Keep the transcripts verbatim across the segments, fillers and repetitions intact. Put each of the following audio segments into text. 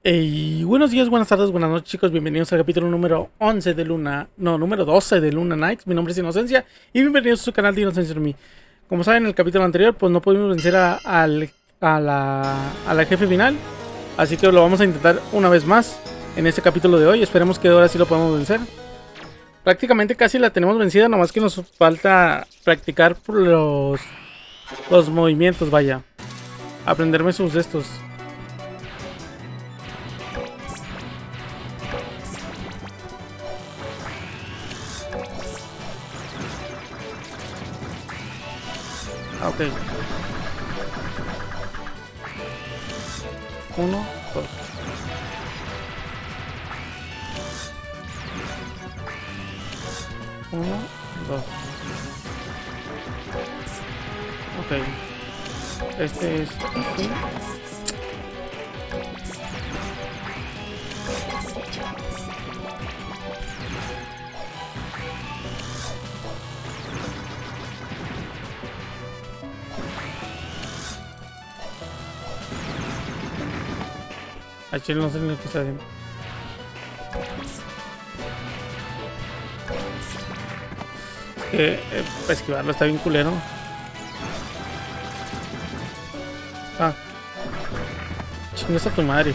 Y buenos días, buenas tardes, buenas noches, chicos. Bienvenidos al capítulo número once de Luna, no, número doce de Luna Nights. Mi nombre es Inocencia y bienvenidos a su canal de Inocencia en mí. Como saben, en el capítulo anterior, pues no pudimos vencer a, al- a, la, a la jefe final. Así que lo vamos a intentar una vez más en este capítulo de hoy. Esperemos que ahora sí lo podamos vencer. Prácticamente casi la tenemos vencida, nomás que nos falta practicar por los, los movimientos, vaya. Aprenderme sus de estos. Ah, ok. Uno, dos. Uno, dos. Ok. Este es así. A Chile no sé ni lo que está haciendo. Que eh, para esquivarlo está bien culero. Ah, chingas a tu madre.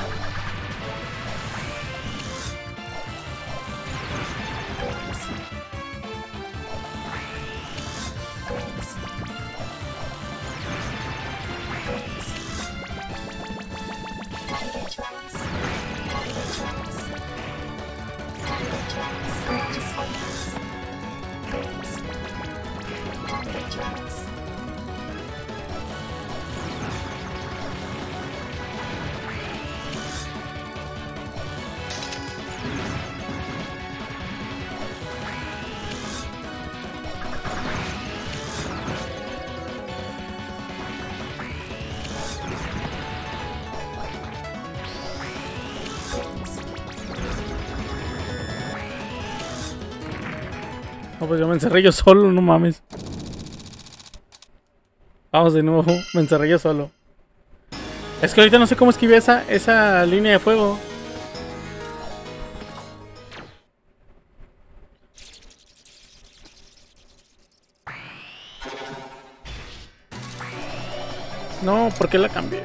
No, pues yo me encerré yo solo, no mames. Vamos de nuevo, me encerré yo solo. Es que ahorita no sé cómo esquivé esa, esa línea de fuego. No, ¿por qué la cambié?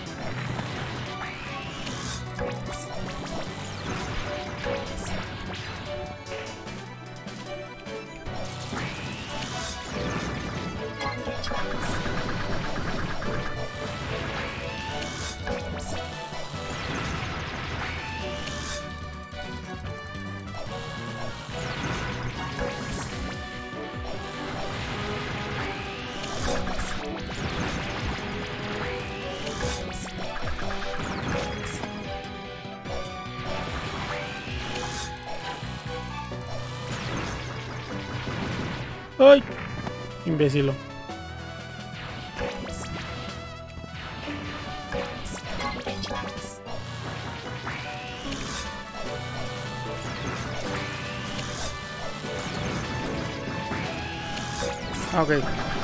¡Ay! Imbécilo. Ah, ok.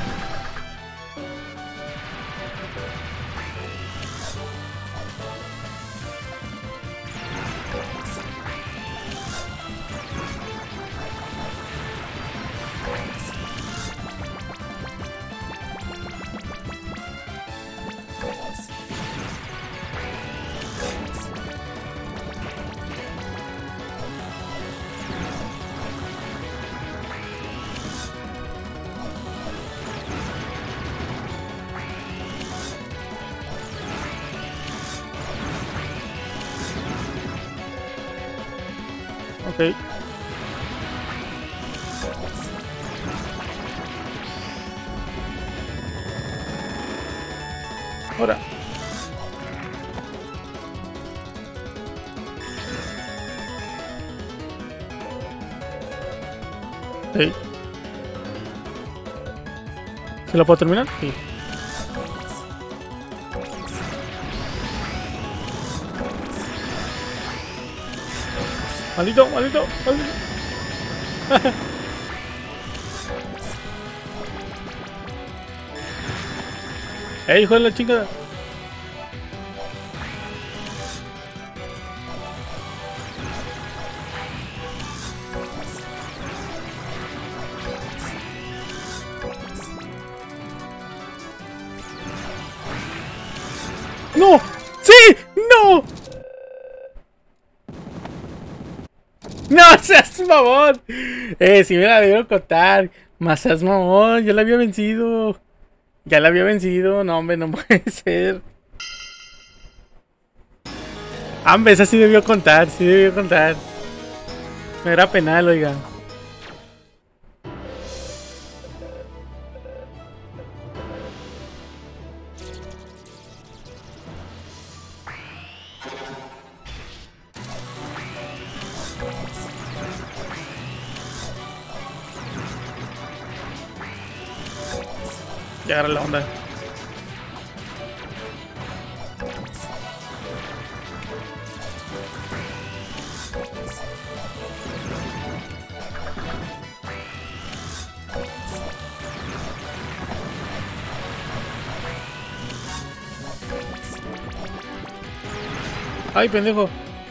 Ok. Ahora. Sí. ¿Se lo puedo terminar? Sí. Maldito, maldito, maldito. ¡Eh, hijo de la chingada! ¡No! ¡Sí! ¡No! ¡No seas mamón! Eh, si me la debieron contar. Más seas mamón, ya la había vencido. Ya la había vencido. No, hombre, no puede ser. Hombre, esa sí debió contar, sí debió contar. Me era penal, oiga. Ya agarra la onda. Ay, pendejo.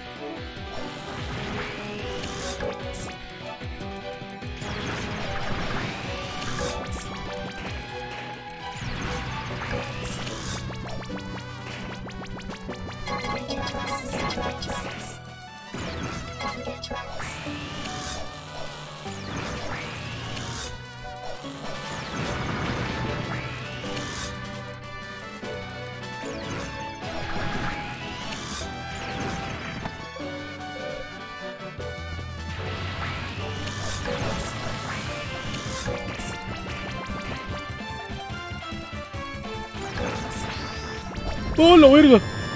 ¡Oh, la verga!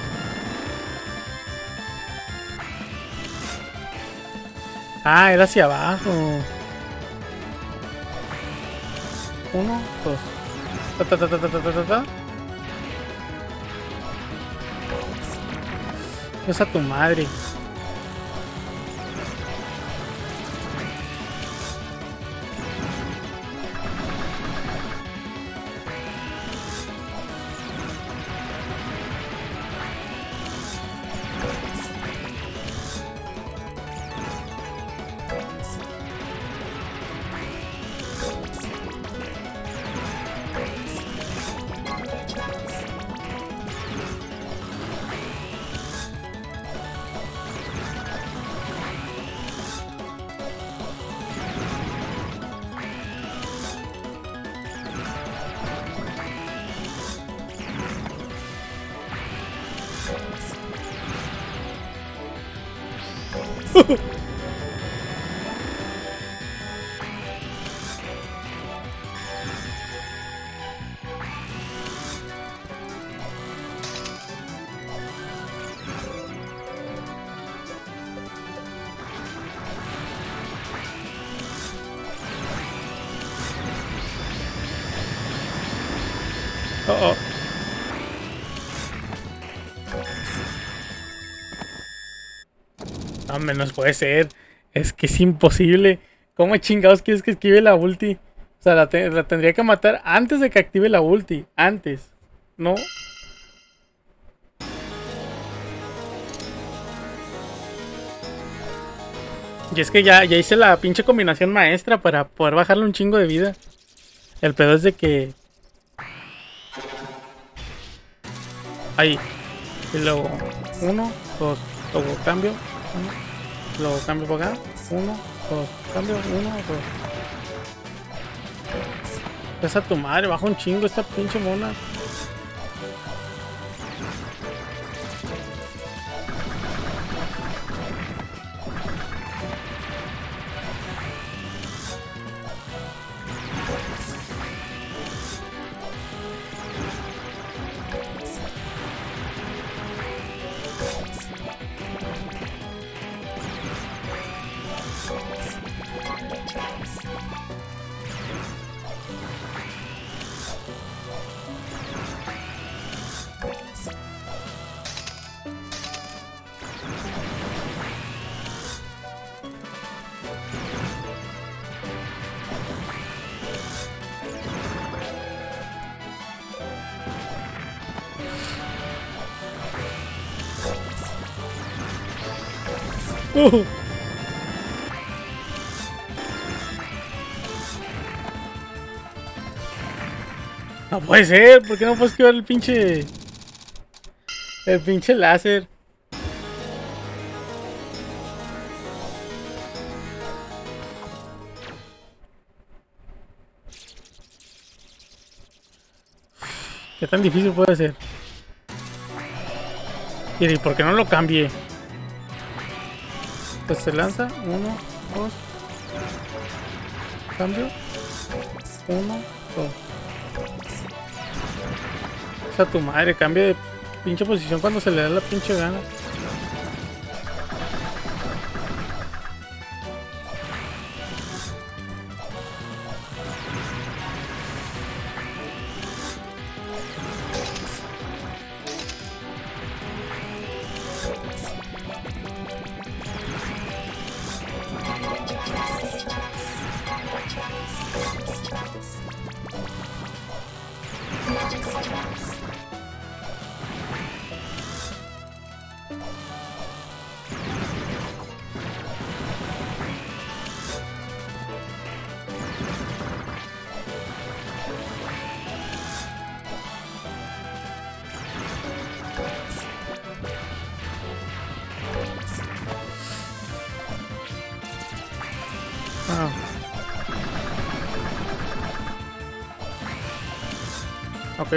Ah, era hacia abajo. Uno, dos. Ta, ta, ta, ta, ta, ta, ta, ta. Es a tu madre. Oh, oh. No, menos puede ser. Es que es imposible. ¿Cómo chingados quieres que esquive la ulti? O sea, la, te la tendría que matar antes de que active la ulti. Antes. No. Y es que ya, ya hice la pinche combinación maestra para poder bajarle un chingo de vida. El pedo es de que... Ahí. Y luego... Uno, dos. Luego cambio. Uno. Luego cambio por acá. Uno, dos. Cambio. Uno, dos. Esa tu madre. Baja un chingo esta pinche mona. Uh. No puede ser, ¿por qué no puedo esquivar el pinche? El pinche láser. ¿Qué tan difícil puede ser? ¿Y por qué no lo cambié? Pues se lanza. Uno, dos. Cambio. Uno, dos. O sea, tu madre, cambia de pinche posición cuando se le da la pinche gana. Ah. Ok.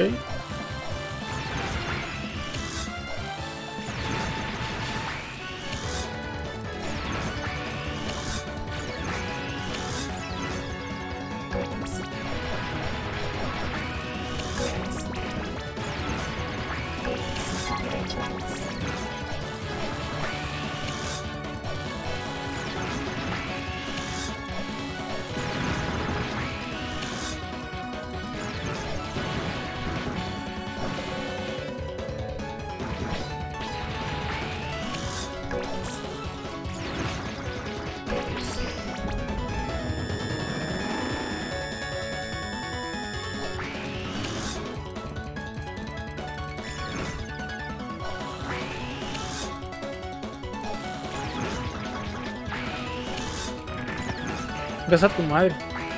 Ves a tu madre.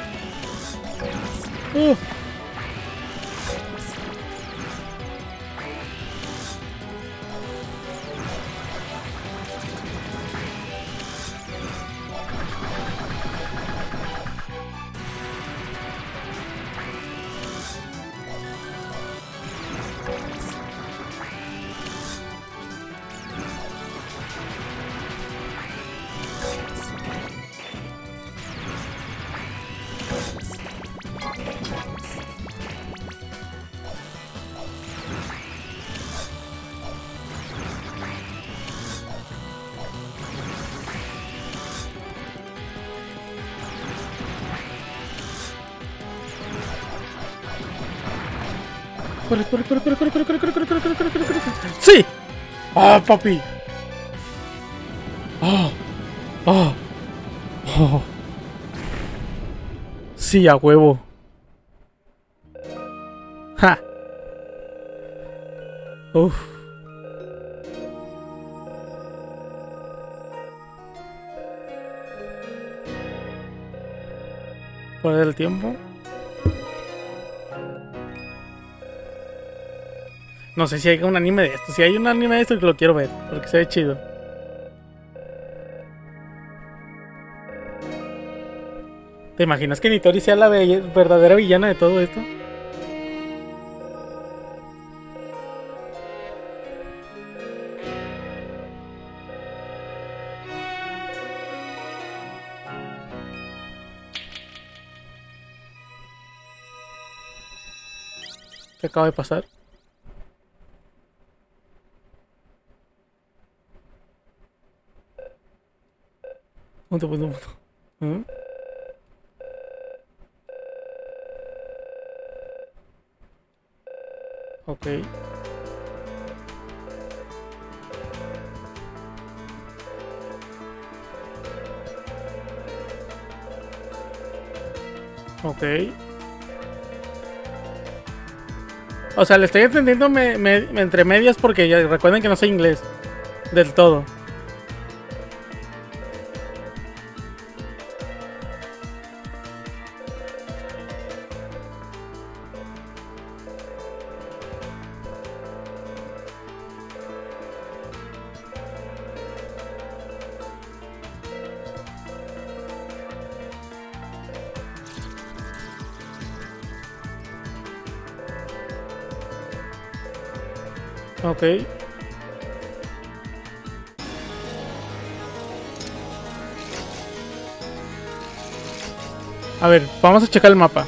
Uh. Corre, corre, corre, corre, corre, corre, corre, corre, corre, corre, corre, corre, corre, corre. ¡Sí! ¡Ah, papi! ¡Ah! ¡Ah! ¡Ah! Sí, a huevo. ¡Ja! Uf. ¿Poder el tiempo? No sé si hay un anime de esto. Si hay un anime de esto, lo quiero ver, porque se ve chido. ¿Te imaginas que Nitori sea la verdadera villana de todo esto? ¿Qué acaba de pasar? Punto, punto, punto. ¿Mm? Ok. Ok. O sea, le estoy entendiendo me, me, entre medias porque ya recuerden que no sé inglés del todo. Ok. A ver, vamos a checar el mapa.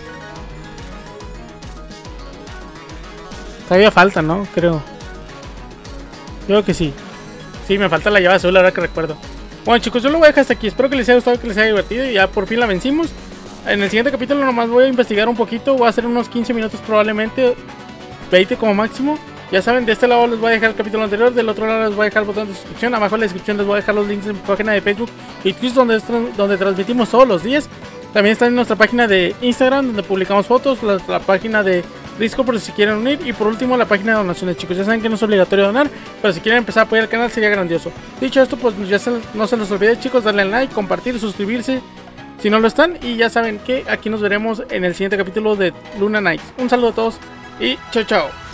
Todavía falta, ¿no? Creo. Creo que sí. Sí, me falta la llave azul, ahora que recuerdo. Bueno, chicos, yo lo voy a dejar hasta aquí. Espero que les haya gustado, que les haya divertido. Y ya por fin la vencimos. En el siguiente capítulo nomás voy a investigar un poquito. Voy a hacer unos quince minutos probablemente. veinte como máximo. Ya saben, de este lado les voy a dejar el capítulo anterior. Del otro lado les voy a dejar el botón de suscripción. Abajo en la descripción les voy a dejar los links de mi página de Facebook y Twitch, donde, donde transmitimos todos los días. También está en nuestra página de Instagram, donde publicamos fotos. La, la página de Discord, por si quieren unir. Y por último, la página de donaciones, chicos. Ya saben que no es obligatorio donar, pero si quieren empezar a apoyar el canal sería grandioso. Dicho esto, pues ya se, no se los olvide, chicos, darle al like, compartir, suscribirse si no lo están. Y ya saben que aquí nos veremos en el siguiente capítulo de Luna Nights. Un saludo a todos y chao, chao.